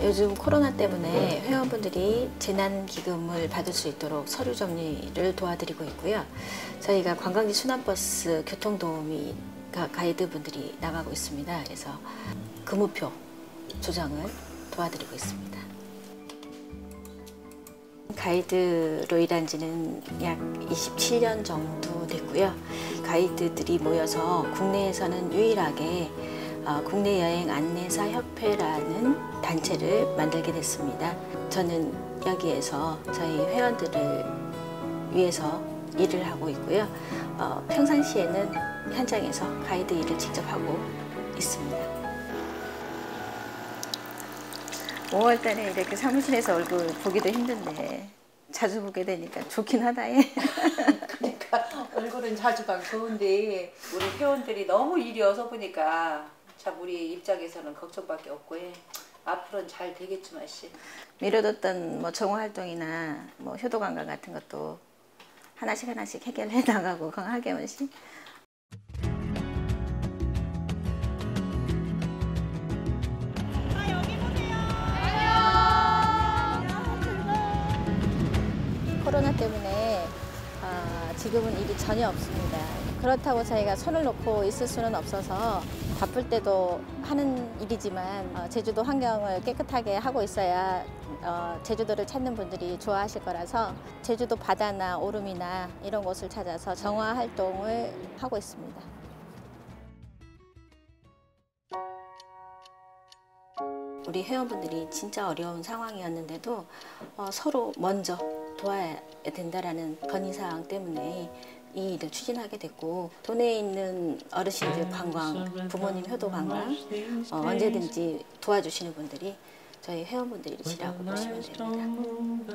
요즘 코로나 때문에 회원분들이 재난기금을 받을 수 있도록 서류 정리를 도와드리고 있고요. 저희가 관광지 순환버스 교통도우미 가이드분들이 나가고 있습니다. 그래서 근무표 조정을 도와드리고 있습니다. 가이드로 일한 지는 약 27년 정도 됐고요. 가이드들이 모여서 국내에서는 유일하게 국내 여행 안내사 협회라는 단체를 만들게 됐습니다. 저는 여기에서 저희 회원들을 위해서 일을 하고 있고요. 평상시에는 현장에서 가이드 일을 직접 하고 있습니다. 5월 달에 이렇게 사무실에서 얼굴 보기도 힘든데 자주 보게 되니까 좋긴 하다. 그러니까 얼굴은 자주 가기 좋은데 우리 회원들이 너무 일이 어서 보니까 참 우리 입장에서는 걱정밖에 없고 앞으로는 잘 되겠지만 미뤄뒀던 뭐 정화 활동이나 뭐 효도 관광 같은 것도 하나씩 해결해 나가고 건강하게씩. 코로나 때문에 지금은 일이 전혀 없습니다. 그렇다고 저희가 손을 놓고 있을 수는 없어서 바쁠 때도 하는 일이지만 제주도 환경을 깨끗하게 하고 있어야 제주도를 찾는 분들이 좋아하실 거라서 제주도 바다나 오름이나 이런 곳을 찾아서 정화 활동을 하고 있습니다. 우리 회원분들이 진짜 어려운 상황이었는데도 서로 먼저 도와야 된다라는 건의사항 때문에 이 일을 추진하게 됐고, 도내에 있는 어르신들 관광, 부모님 효도 관광 언제든지 도와주시는 분들이 저희 회원분들이시라고 보시면 됩니다.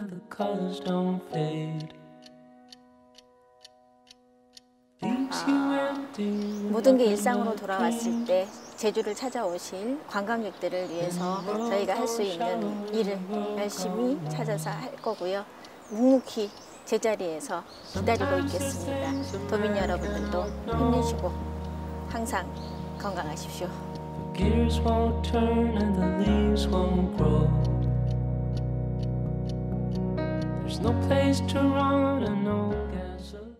모든 게 일상으로 돌아왔을 때 제주를 찾아오실 관광객들을 위해서 저희가 할 수 있는 일을 열심히 찾아서 할 거고요. 묵묵히 제자리에서 기다리고 있겠습니다. 도민 여러분들도 힘내시고 항상 건강하십시오. Gears won't turn and the leaves won't grow. There's no place to run and no gasoline.